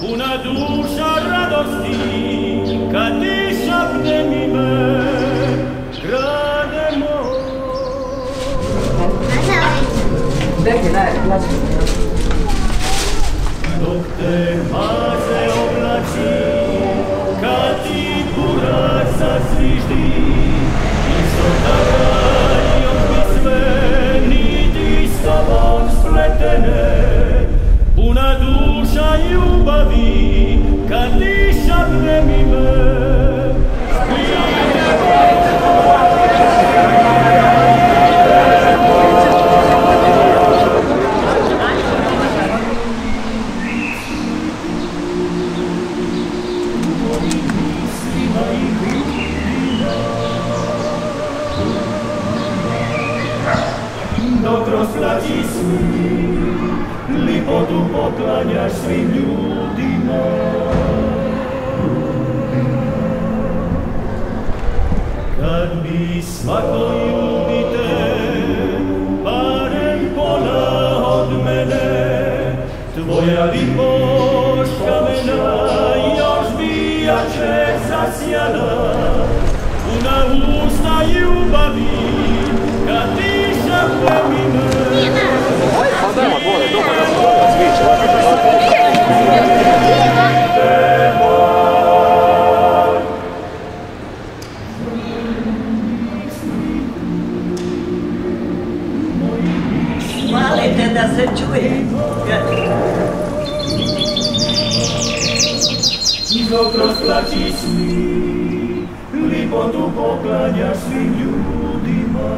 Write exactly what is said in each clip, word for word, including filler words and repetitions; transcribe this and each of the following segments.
Puna duša radosti, kad ti šapne mi me, grade moj. Dok te maze oblači, kad ti burac zasviždi, isto tada još bi sve niti s tobom spletene. Puna duša ljubavi, kad ti šapne mi me, dok rozlaci svi, lipotu poklanjaš svim ljudima. Kad bi svako ljubite, barem pola od mene, tvoja lipoš kamena još bi jače zasjala. Puna usta ljubavi, kad ti šapne mi me. Pa dajmo dvore, dobro da se dvore sviče. Malite da se čuje. Dok rozplači svi, lipotu poklanjaš svim ljudima.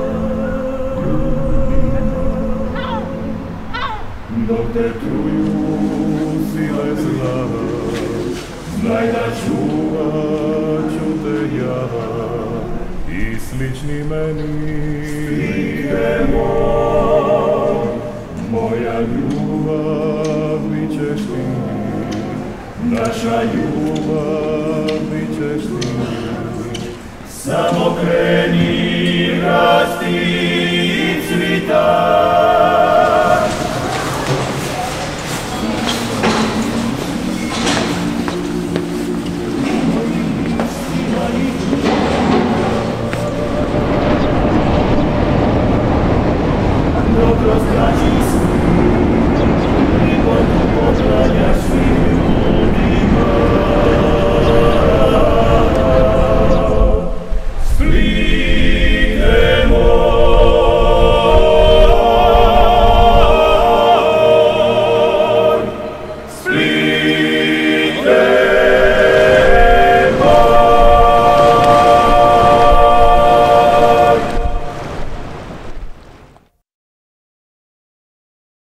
Dok te truju sile zla, znaj da čuvat ću te ja i slični meni. Slike moj, moja ljubav bit ćeš ti, naša ljubav bit ćeš ti. Samo kreni, rasti i cvitaj.